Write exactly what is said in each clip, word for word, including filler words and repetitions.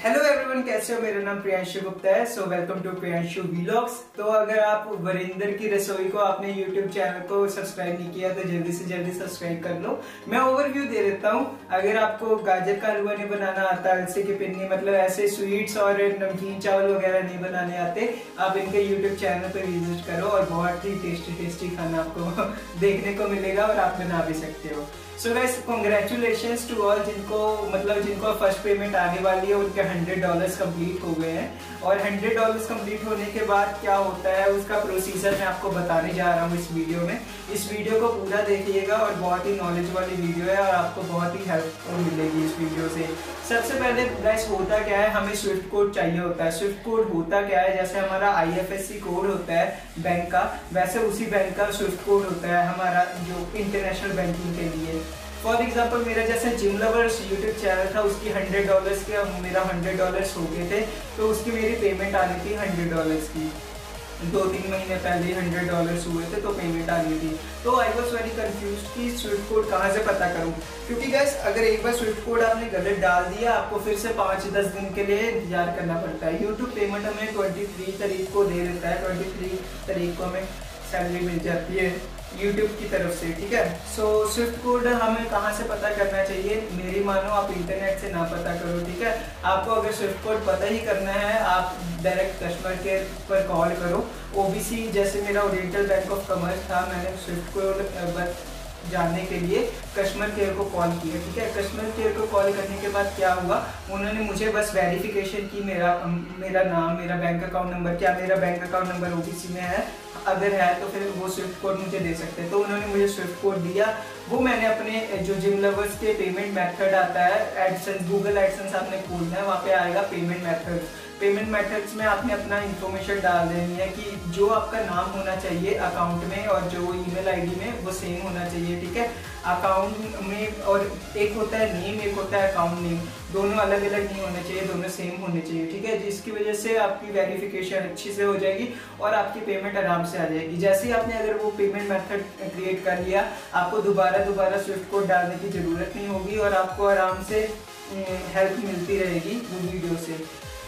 Hello everyone, कैसे हो? मेरा नाम प्रियांशु गुप्ता है। So welcome to Priyanshu vlogs. तो अगर आप वरिंदर की रसोई को आपने यूट्यूब चैनल को सब्सक्राइब नहीं किया तो जल्दी से जल्दी सब्सक्राइब कर लो। मैं ओवरव्यू दे देता हूँ। अगर आपको गाजर का हलवा नहीं बनाना आता, अलसी की पिन्नी, मतलब ऐसे स्वीट्स और नमकीन चावल वगैरह नहीं बनाने आते, आप इनके यूट्यूब चैनल पर विजिट करो और बहुत ही टेस्टी टेस्टी खाना आपको देखने को मिलेगा और आप बना भी सकते हो। So guys, congratulations to all जिनको मतलब जिनको फर्स्ट पेमेंट आने वाली है, उनके हंड्रेड डॉलर्स कंप्लीट हो गए हैं। और हंड्रेड डॉलर्स कंप्लीट होने के बाद क्या होता है उसका प्रोसीजर मैं आपको बताने जा रहा हूँ इस वीडियो में। इस वीडियो को पूरा देखिएगा और बहुत ही नॉलेज वाली वीडियो है और आपको बहुत ही हेल्प मिलेगी इस वीडियो से। सबसे पहले गाइस होता क्या है, हमें स्विफ्ट कोड चाहिए होता है। स्विफ्ट कोड होता क्या है, जैसे हमारा I F S C code होता है बैंक का, वैसे उसी बैंक का स्विफ्ट कोड होता है हमारा जो इंटरनेशनल बैंकिंग के लिए। फॉर एग्जाम्पल मेरा जैसे जिम लवर्स यूट्यूब चैनल था, उसकी हंड्रेड डॉलर्स के मेरा हंड्रेड डॉलर्स हो गए थे, तो उसकी मेरी पेमेंट आनी थी हंड्रेड डॉलर्स की। दो तीन महीने पहले हंड्रेड डॉलर्स हुए थे तो पेमेंट आनी थी। तो आई वॉज वेरी कंफ्यूज कि स्विफ्ट कोड कहाँ से पता करूँ, क्योंकि गाइस अगर एक बार स्विफ्ट कोड आपने गलत डाल दिया, आपको फिर से पाँच दस दिन के लिए इंतजार करना पड़ता है। यूट्यूब पेमेंट हमें ट्वेंटी थ्री तारीख को दे देता है, ट्वेंटी थ्री तारीख को हमें सैलरी मिल जाती है यूट्यूब की तरफ से, ठीक है। सो स्विफ्ट कोड हमें कहाँ से पता करना चाहिए? मेरी मानो आप इंटरनेट से ना पता करो, ठीक है। आपको अगर स्विफ्ट कोड पता ही करना है, आप डायरेक्ट कस्टमर केयर पर कॉल करो। ओबीसी जैसे मेरा ओरिएंटल बैंक ऑफ कॉमर्स था, मैंने स्विफ्ट कोड जानने के लिए कस्टमर केयर को कॉल किया, ठीक है। कस्टमर केयर को कॉल करने के बाद क्या हुआ, उन्होंने मुझे बस वेरिफिकेशन की मेरा मेरा नाम, मेरा बैंक अकाउंट नंबर, क्या मेरा बैंक अकाउंट नंबर ओबीसी में है, अगर है तो फिर वो स्विफ्ट कोड मुझे दे सकते हैं। तो उन्होंने मुझे स्विफ्ट कोड दिया, वो मैंने अपने जो जिम लवर्स के पेमेंट मेथड आता है, एडसेंस, गूगल एडसेंस आपने खोलना है, वहाँ पे आएगा पेमेंट मेथड। पेमेंट मेथड्स में आपने अपना इंफॉर्मेशन डाल देनी है कि जो आपका नाम होना चाहिए अकाउंट में और जो ईमेल आईडी में वो सेम होना चाहिए, ठीक है। अकाउंट में और एक होता है नेम, एक होता है अकाउंट नेम, दोनों अलग अलग नहीं होने चाहिए, दोनों सेम होने चाहिए, ठीक है। जिसकी वजह से आपकी वेरिफिकेशन अच्छी से हो जाएगी और आपकी पेमेंट आराम से आ जाएगी। जैसे ही आपने अगर वो पेमेंट मेथड क्रिएट कर लिया, आपको दोबारा दोबारा स्विफ्ट कोड डालने की जरूरत नहीं होगी और आपको आराम से हेल्प मिलती रहेगी वो वीडियो से,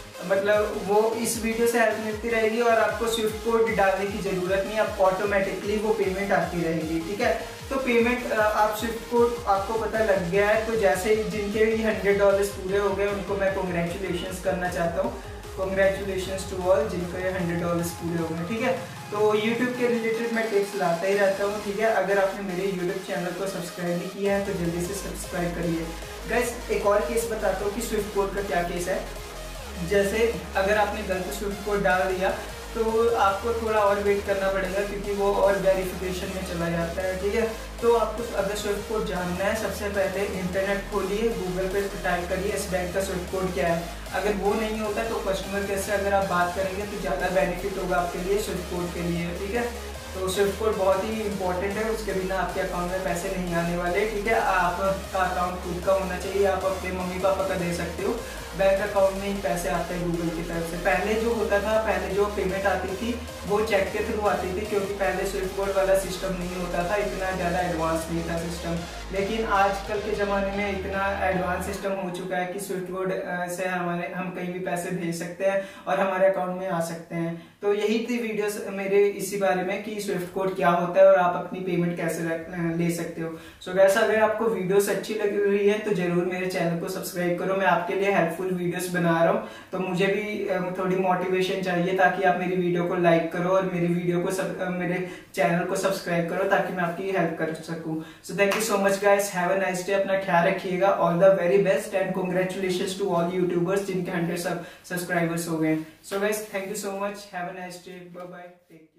मतलब वो इस वीडियो से हेल्प मिलती रहेगी और आपको स्विफ्ट कोड डालने की जरूरत नहीं, आप ऑटोमेटिकली वो पेमेंट आती रहेगी, ठीक है। तो पेमेंट आप स्विफ्ट कोड आपको पता लग गया है, तो जैसे जिनके भी हंड्रेड डॉलर्स पूरे हो गए उनको मैं कॉन्ग्रेचुलेशंस करना चाहता हूँ। कॉन्ग्रेचुलेशंस टू ऑल जिनके हंड्रेड डॉलर्स पूरे हो गए, ठीक है। तो यूट्यूब के रिलेटेड मैं टिप्स लाता ही रहता हूँ, ठीक है। अगर आपने मेरे यूट्यूब चैनल को सब्सक्राइब नहीं किया है तो जल्दी से सब्सक्राइब करिए। गाइस, एक और केस बताता हूँ कि स्विफ्ट कोड का क्या केस है। जैसे अगर आपने गलत स्विफ्ट कोड डाल दिया तो आपको थोड़ा और वेट करना पड़ेगा, क्योंकि वो और वेरिफिकेशन में चला जाता है, ठीक है। तो आपको अगर स्विफ्ट कोड जानना है, सबसे पहले इंटरनेट खोलिए, गूगल पे टाइप करिए इस बैंक का स्विफ्ट कोड क्या है। अगर वो नहीं होता तो कस्टमर केयर से अगर आप बात करेंगे तो ज़्यादा बेनिफिट होगा आपके लिए स्विफ्ट कोड के लिए, ठीक है। तो स्विफ्ट कोड बहुत ही इंपॉर्टेंट है, उसके बिना आपके अकाउंट में पैसे नहीं आने वाले, ठीक है। आपका अकाउंट खुद का होना चाहिए, आप अपने मम्मी पापा का दे सकते हो, बैंक अकाउंट में ही पैसे आते हैं गूगल की तरफ से। पहले जो होता था, पहले जो पेमेंट आती थी वो चेक के थ्रू आती थी, क्योंकि पहले स्विफ्ट कोड वाला सिस्टम नहीं होता था, इतना ज़्यादा एडवांस नहीं था सिस्टम। लेकिन आजकल के ज़माने में इतना एडवांस सिस्टम हो चुका है कि स्विफ्ट कोड से हमारे हम कहीं भी पैसे भेज सकते हैं और हमारे अकाउंट में आ सकते हैं। तो यही थी वीडियोस मेरे इसी बारे में कि स्विफ्ट कोड क्या होता है और आप अपनी पेमेंट कैसे ले सकते हो। सो गाइस, अगर आपको वीडियोस अच्छी लग रही है तो जरूर मेरे चैनल को सब्सक्राइब करो। मैं आपके लिए हेल्पफुल वीडियोस बना रहा हूँ, तो मुझे भी थोड़ी मोटिवेशन चाहिए ताकि आप मेरी वीडियो को लाइक करो और मेरी वीडियो को सब, मेरे चैनल को सब्सक्राइब करो ताकि मैं आपकी हेल्प कर सकूँ। So thank you so much guys, have a nice day, अपना ख्याल रखिएगा। All the very best and congratulations to all YouTubers जिनके हंड्रेड सब्सक्राइबर्स हो गए। So guys, thank you so much, have a nice day, bye bye, take care.